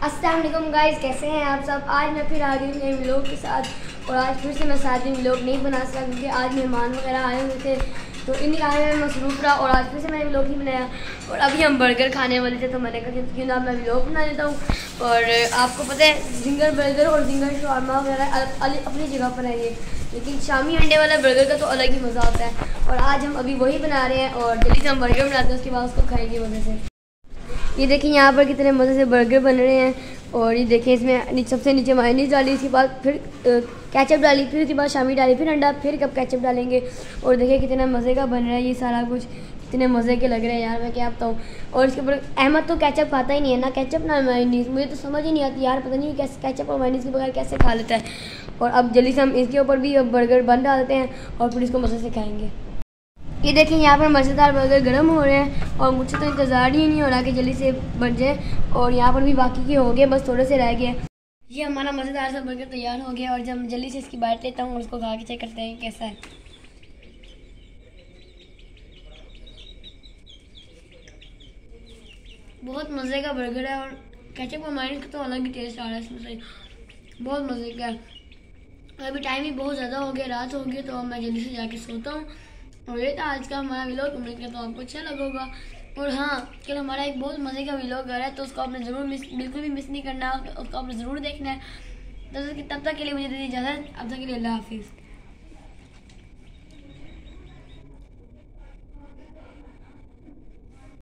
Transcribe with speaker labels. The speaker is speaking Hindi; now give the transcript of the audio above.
Speaker 1: अस्सलाम वालेकुम गाइस, कैसे हैं आप सब। आज मैं फिर आ गई हूँ नए व्लॉग के साथ और आज फिर से मैं 7 दिन व्लॉग नहीं बना सका क्योंकि आज मेहमान वगैरह आए हुए थे तो इन्हीं आए में मसरूफ़ रहा और आज फिर से मैंने व्लॉग ही बनाया। और अभी हम बर्गर खाने वाले थे तो मैंने कहा क्यों ना मैं व्लॉग बना देता हूँ। और आपको पता है जिंगर बर्गर और जिंगर शवारमा वगैरह अपनी जगह पर है ये, लेकिन शामी अंडे वाला बर्गर का तो अलग ही मज़ा आता है। और आज हम अभी वही बना रहे हैं और जल्दी से हम बर्गर बनाते हैं, उसके बाद उसको खाएंगे मज़े से। ये देखिए यहाँ पर कितने मज़े से बर्गर बन रहे हैं। और ये देखिए इसमें सबसे नीचे मायोनीज़ डाली, इसके बाद फिर केचप डाली, फिर उसके बाद शामी डाली, फिर अंडा, फिर कब केचप डालेंगे। और देखिए कितना मज़े का बन रहा है ये सारा कुछ, कितने मज़े के लग रहे हैं यार, मैं क्या बताऊँ। और इसके ऊपर अहमद तो केचप खाता ही नहीं है, ना केचप ना मायोनीज़। मुझे तो समझ ही नहीं आती यार, पता नहीं कैसे केचप और मायोनीज़ के बगैर कैसे खा लेता है। और अब जल्दी से हम इसके ऊपर भी अब बर्गर बन डालते हैं और फिर इसको मज़े से खाएँगे। ये देखिए यहाँ पर मज़ेदार बर्गर गर्म हो रहे हैं और मुझसे तो इंतज़ार ही नहीं हो रहा कि जल्दी से बन जाए। और यहाँ पर भी बाकी के हो गए, बस थोड़े से रह गए। ये हमारा मज़ेदार सा बर्गर तैयार हो गया और जब मैं जल्दी से इसकी बाइट लेता हूँ और उसको खा के चेक करते हैं कैसा है। बहुत मज़े का बर्गर है और केचप और मायोनीज़ का तो अलग ही टेस्ट आ रहा है इसमें से, बहुत मज़े का है। अभी टाइम भी बहुत ज़्यादा हो गया, रात हो गई, तो अब मैं जल्दी से जाके सोता हूँ। और ये था आज का हमारा व्लॉग, उम्मीद करता हूँ आपको अच्छा लगा होगा। और हाँ, कल हमारा एक बहुत मज़े का व्लॉग आ रहा है तो उसको आपने ज़रूर बिल्कुल भी मिस नहीं करना, उसको आपने ज़रूर देखना है। तब तक के लिए मुझे दीजिए इजाज़त, अब तक के लिए अल्लाह हाफिज़।